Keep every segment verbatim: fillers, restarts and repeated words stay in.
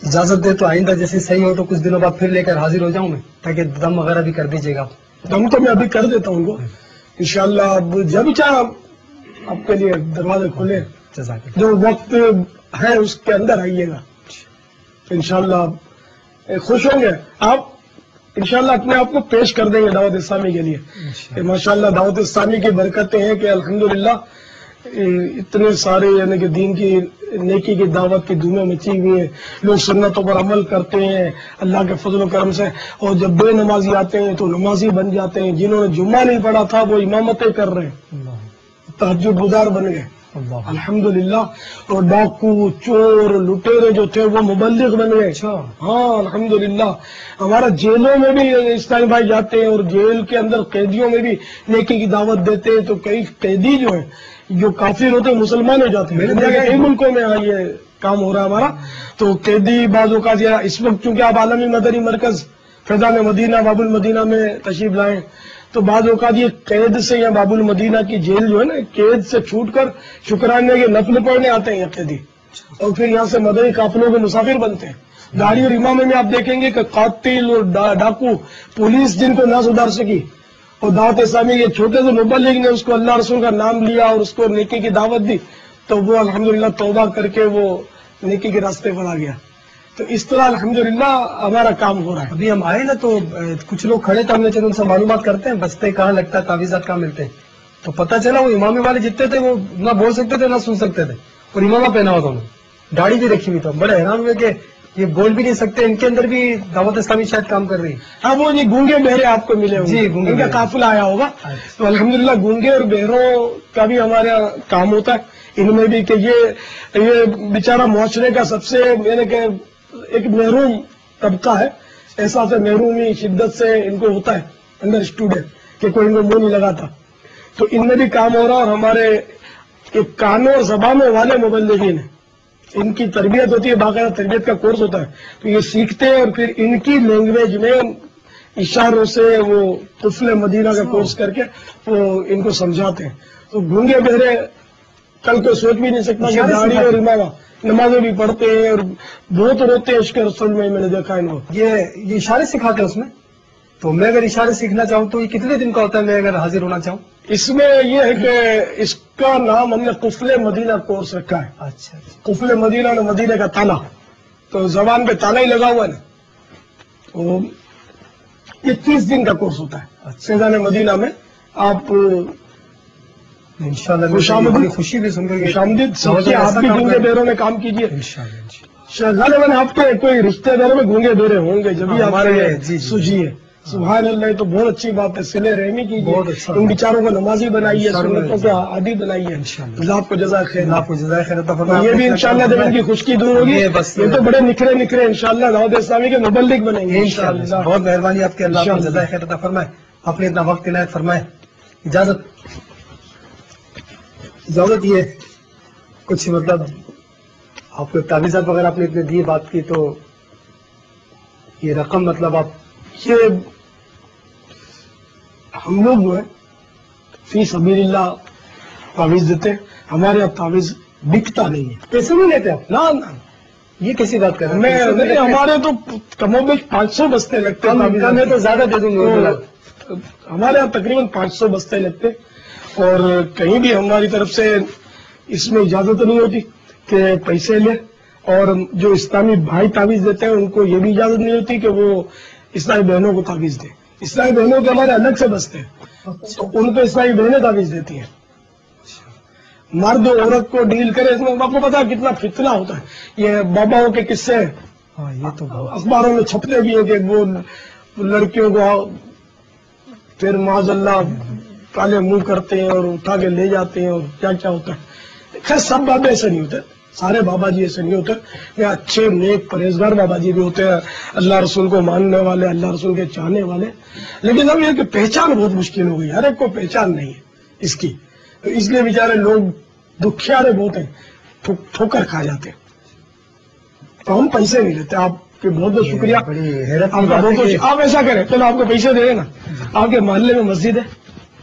اجازت دے تو آئندہ جیسے صحیح ہو تو کچھ دنوں بعد پھر لے کر حاضر ہو جاؤں میں، تاکہ دم وغیرہ بھی کر دیجیے گا. دم تو میں ابھی کر دیتا ہوں ان کو انشاءاللہ. اب جب چاہ آپ کے لیے دروازے کھولے، جو وقت ہے اس کے اندر آئیے گا تو انشاءاللہ خوش ہوں گے. آپ انشاءاللہ اپنے آپ کو پیش کر دیں گے دعوت اسلامی کے لیے. ماشاءاللہ دعوت اسلامی کی برکتیں ہیں کہ الحمدللہ اتنے سارے یعنی کہ دین کی نیکی کی دعوت کی دھومیں مچی ہوئی ہیں. لوگ سنتوں پر عمل کرتے ہیں اللہ کے فضل و کرم سے، اور جب بے نمازی آتے ہیں تو نمازی بن جاتے ہیں. جنہوں نے جمعہ نہیں پڑھا تھا وہ امامتیں کر رہے ہیں، تہجد گزار بن گئے الحمدللہ. اور ڈاکو چور لٹیرے جو تھے وہ مبلغ بن گئے. ہاں الحمدللہ. ہمارا جیلوں میں بھی اسلامی بھائی جاتے ہیں اور جیل کے اندر قیدیوں میں بھی نیکی کی دعوت دیتے ہیں. تو کئی قیدی جو ہیں جو کافر ہوتے ہیں مسلمان ہو جاتے ہیں. کئی ملکوں میں یہ کام ہو رہا ہے ہمارا. تو قیدی بعض اوقات اس وقت چونکہ آپ عالمی مدنی مرکز فیضان مدینہ باب المدینہ میں تشریف لائیں تو بعض اوقات یہ قید سے یا باب المدینہ کی جیل جو ہے نا قید سے چھوٹ کر شکرانے کے نفل پڑھنے آتے ہیں یہ قیدی، اور پھر یہاں سے مدنی قافلوں کے مسافر بنتے ہیں. گاڑی اور امامے میں آپ دیکھیں گے کہ قاتل اور ڈاکو پولیس جن کو نہ سدھار سکی اور دعوت اسلامی کے چھوٹے سے مبلغ نے اس کو اللہ رسول کا نام لیا اور اس کو نیکی کی دعوت دی تو وہ الحمدللہ توبہ کر کے وہ نیکی کے راستے پر آ گیا. تو اس طرح الحمدللہ ہمارا کام ہو رہا ہے. ابھی ہم آئے نا تو کچھ لوگ کھڑے تھے، ہم نے چلو ان سے معلومات کرتے ہیں بستے کہاں لگتا ہے، تعویذات کہاں ملتے ہیں. تو پتہ چلا وہ امامے والے جتنے تھے وہ نہ بول سکتے تھے نہ سن سکتے تھے، اور امامہ پہنا ہوا تھا انہوں نے، داڑھی بھی رکھی ہوئی تھا. بڑے حیران ہوئے کہ یہ بول بھی نہیں سکتے، ان کے اندر بھی دعوت اسلامی شاید کام کر رہی ہے. ہاں وہ یہ گونگے بہرے آپ کو ملے جی، ان کا قافلہ آیا ہوگا. تو الحمدللہ گونگے اور بہروں کا بھی ہمارا کام ہوتا ہے ان میں بھی کہ یہ یہ بیچارہ معاشرے کا سب سے یعنی کہ ایک محروم طبقہ ہے. احساس محرومی شدت سے ان کو ہوتا ہے اندر اسٹوڈنٹ کہ کوئی ان کو منہ نہیں لگاتا. تو ان میں بھی کام ہو رہا. اور ہمارے ایک کانوں اور زبانوں والے مبلغین ہیں، ان کی تربیت ہوتی ہے، باقاعدہ تربیت کا کورس ہوتا ہے. تو یہ سیکھتے ہیں اور پھر ان کی لینگویج میں اشاروں سے وہ قفل مدینہ کا کورس کر کے وہ ان کو سمجھاتے ہیں. تو گونگے بہرے کل کو سوچ بھی نہیں سکتا کہ داڑھی اور امامہ نمازیں بھی پڑھتے ہیں اور بہت روتے ہیں عشق رسول میں. میں نے دیکھا ان کو یہ یہ اشارے سکھاتے ہیں اس میں. تو میں اگر اشارے سیکھنا چاہوں تو یہ کتنے دن کا ہوتا ہے میں اگر حاضر ہونا چاہوں؟ اس میں یہ ہے کہ اس کا نام ہم نے قفل مدینہ کورس رکھا ہے. اچھا قفل مدینہ اور مدینہ کا تالا، تو زبان پہ تالا ہی لگا ہوا ہے نا. تو یہ تیس دن کا کورس ہوتا ہے فیضان مدینہ میں. آپ انشاءاللہ خوشامدید خوشی بھی سن کر خوشامدید آپ بھی گونگے بہروں میں کام کیجیے غالباً آپ کے کوئی رشتے داروں میں گونگے بہرے ہوں گے جب ہمارے سوجیے. سبحان اللہ، تو بہت اچھی بات ہے. صلہ رحمی کیجیے، ان بیچاروں کو نمازی بنائیے، سنتوں کے عادی بنائیے. آپ کو جزائے خیر، آپ کو جزائے خیر عطا فرمائے. یہ بھی انشاءاللہ جب ان کی خشکی دور ہوگی یہ تو بڑے نکھرے نکھرے انشاءاللہ دعوت اسلامی کے مبلغ بنیں گے انشاءاللہ. بہت مہربانی آپ کے، اللہ آپ کو جزائے خیر عطا فرمائے. آپ نے اتنا وقت عنایت فرمائے. اجازت اجازت یہ کچھ مطلب آپ کو تعویذات وغیرہ آپ نے اتنے دیے بات کی، تو یہ رقم مطلب آپ یہ ہم لوگ جو ہے فی سبیل اللہ تعویذ دیتے ہیں. ہمارے یہاں تعویذ بکتا نہیں ہے. پیسے نہیں لیتے آپ؟ نہ نہ یہ کیسی بات کر رہے ہیں؟ ہمارے تو کم و بیش پانچ سو بستے لگتے ہیں. میں تو زیادہ دے دوں گا. ہمارے یہاں تقریباً پانچ سو بستے لگتے اور کہیں بھی ہماری طرف سے اس میں اجازت نہیں ہوتی کہ پیسے لیں. اور جو اسلامی بھائی تعویذ دیتے ہیں ان کو یہ بھی اجازت نہیں ہوتی کہ وہ اسلامی بہنوں کو تعویذ دیں. اسلامی بہنوں کے ہمارے الگ سے بستے ہیں تو ان کو اسلامی بہنیں تعویذ دیتی ہیں. مرد و عورت کو ڈیل کرے اس میں آپ کو پتا ہے کتنا فتنہ ہوتا ہے. یہ باباؤں کے قصے یہ تو اخباروں میں چھپتے بھی ہیں کہ وہ لڑکیوں کو پھر معاذ اللہ کالے منہ کرتے ہیں اور اٹھا کے لے جاتے ہیں اور کیا کیا ہوتا ہے. خیر سب بابے ایسے نہیں ہوتے، سارے بابا جی ایسے نہیں ہوتے. یہ اچھے نیک پرہیزگار بابا جی بھی ہوتے ہیں، اللہ رسول کو ماننے والے، اللہ رسول کے چاہنے والے. لیکن اب یہ کہ پہچان بہت مشکل ہو گئی، ہر ایک کو پہچان نہیں ہے اس کی. تو اس لیے بیچارے لوگ دکھیارے بہت ہیں، ٹھوکر کھا جاتے ہیں. تو ہم پیسے نہیں لیتے. آپ کے بہت بہت شکریہ، آپ کا بہت بہت. آپ ایسا کریں چلو آپ کو پیسے دے نا، آپ کے محلے میں مسجد ہے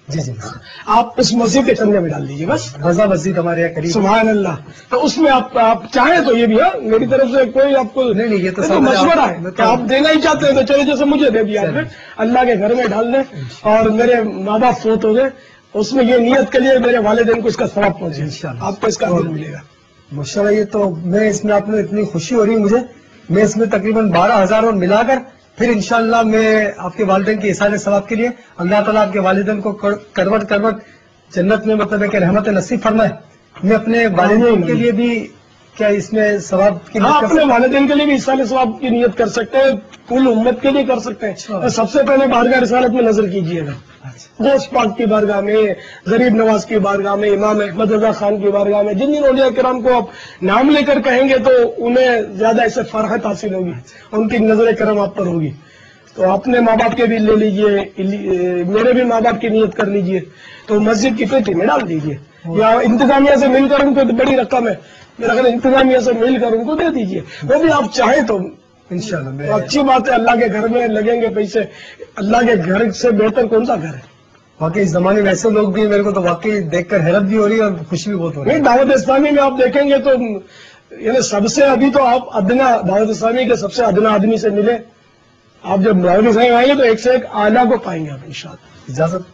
جی جی آپ اس مسجد کے چندے میں ڈال دیجیے بس. رضا مسجد ہمارے یہاں قریب. سبحان اللہ. تو اس میں آپ آپ چاہیں تو یہ بھی ہے میری طرف سے کوئی آپ کو نہیں نہیں یہ تو تو مشورہ ہے کہ آپ دینا ہی چاہتے ہیں تو چلو جیسے مجھے دے دیا آپ نے اللہ کے گھر میں ڈال دیں. اور میرے ماں باپ فوت ہو گئے اس میں یہ نیت کے لیے میرے والدین کو اس کا ثواب پہنچے انشاءاللہ آپ کو اس کا دل ملے گا. ماشاءاللہ. یہ تو میں اس میں آپ نے اتنی خوشی ہو رہی ہے مجھے. میں اس میں تقریباً بارہ ہزار اور ملا کر پھر انشاءاللہ میں آپ کے والدین کے احسان ثواب کے لیے اللہ تعالیٰ آپ کے والدین کو کروٹ کروٹ جنت میں مطلب ہے کہ رحمت نصیب فرمائے. میں اپنے والدین کے لیے بھی کیا اس میں ثواب کی ہاں اپنے والدین کے لیے بھی احسان ثواب کی نیت کر سکتے ہیں کل امت کے لیے کر سکتے ہیں. سب سے پہلے بارگاہ رسالت میں نظر کیجیے گا. غوث پاک کی بارگاہ میں غریب نواز کی بارگاہ میں امام احمد رضا خان کی بارگاہ میں جن جن اولیاء کرام کو آپ نام لے کر کہیں گے تو انہیں زیادہ اس سے فرحت حاصل ہوگی ان کی نظر کرم آپ پر ہوگی. تو اپنے ماں باپ کے بھی لے لیجئے میرے بھی ماں باپ کی نیت کر لیجئے تو مسجد کی پیٹی میں ڈال دیجئے یا انتظامیہ سے مل کر ان کو بڑی رقم ہے میرا خیال انتظامیہ سے مل کر ان کو دے دیجئے وہ بھی آپ چاہیں تو انشاءاللہ. اچھی بات ہے اللہ کے گھر میں لگیں گے پیسے. اللہ کے گھر سے بہتر کون سا گھر ہے. واقعی اس زمانے میں ایسے لوگ بھی میرے کو تو واقعی دیکھ کر حیرت بھی ہو رہی ہے اور خوشی بھی بہت ہو رہی ہے. نہیں دعوت اسلامی میں آپ دیکھیں گے تو یعنی سب سے ابھی تو آپ ادنا دعوت اسلامی کے سب سے ادنا آدمی سے ملے. آپ جب دعوت اسلامی آئیں گے تو ایک سے ایک اعلیٰ کو پائیں گے آپ انشاءاللہ. اجازت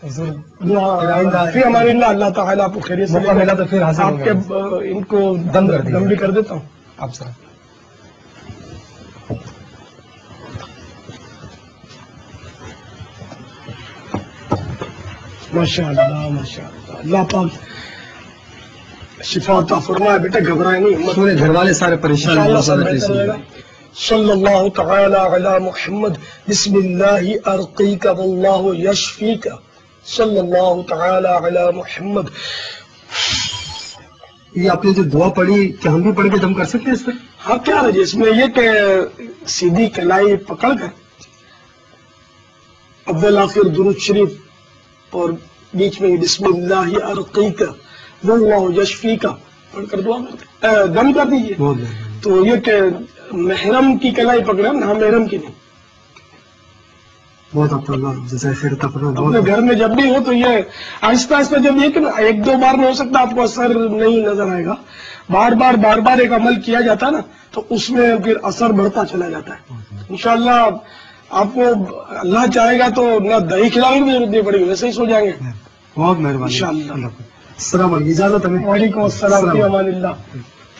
پھر ہمارے اللہ اللہ تعالیٰ آپ کو خیریت سے موقع ملا تو پھر حاضر آپ کے ان کو دم کر دم بھی کر دیتا ہوں. آپ سر ماشاء اللہ ماشاء اللہ اللہ پاک شفا عطا فرمائے. بیٹا گھبرائے نہیں پورے گھر والے سارے پریشان ہیں. صلی اللہ تعالی علی محمد بسم اللہ ارقیک واللہ یشفیک صلی اللہ تعالی علی محمد. یہ آپ نے جو دعا پڑھی کیا ہم بھی پڑھ کے دم کر سکتے ہیں اس پہ؟ ہاں کیا ہے اس میں یہ کہ سیدھی کلائی پکڑ کر اول آخر درود شریف اور بیچ میں بسم اللہ ارقیک واللہ یشفیک پڑھ کر دعا دم کر دیجیے. تو یہ کہ محرم کی کلائی پکڑے نہ محرم کی نہیں. بہت اللہ جیسے خیر اپنے گھر میں جب بھی ہو تو یہ آہستہ آہستہ جب یہ کہ ایک دو بار میں ہو سکتا آپ کو اثر نہیں نظر آئے گا. بار بار بار بار ایک عمل کیا جاتا ہے نا تو اس میں پھر اثر بڑھتا چلا جاتا ہے. انشاءاللہ آپ کو اللہ چاہے گا تو نہ دہی کھلانے کی ضرورت نہیں پڑے گی ویسے ہی سو جائیں گے. بہت مہربانی انشاءاللہ. السلام علیکم. اجازت ہمیں. وعلیکم السلام فی امان اللہ.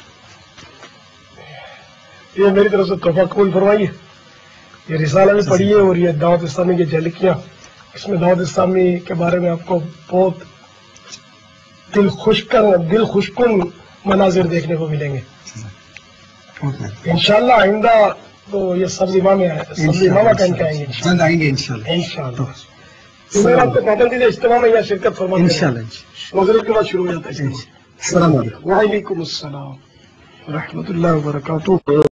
یہ میری طرف سے تحفہ قبول فرمائیے. یہ رسالہ بھی پڑھیے اور یہ دعوت اسلامی کی جھلکیاں اس میں دعوت اسلامی کے بارے میں آپ کو بہت دل خوش کر دل خوش کن مناظر دیکھنے کو ملیں گے انشاءاللہ. آئندہ تو یہ سبز امام سبز امامہ کہیں کے آئیں گے چند آئیں گے انشاءاللہ. انشاءاللہ میں آپ کو پابندی سے اجتماع میں یا شرکت فرمائیں انشاءاللہ. مغرب کے بعد شروع ہو جاتا ہے. السلام علیکم. وعلیکم السلام ورحمۃ اللہ وبرکاتہ.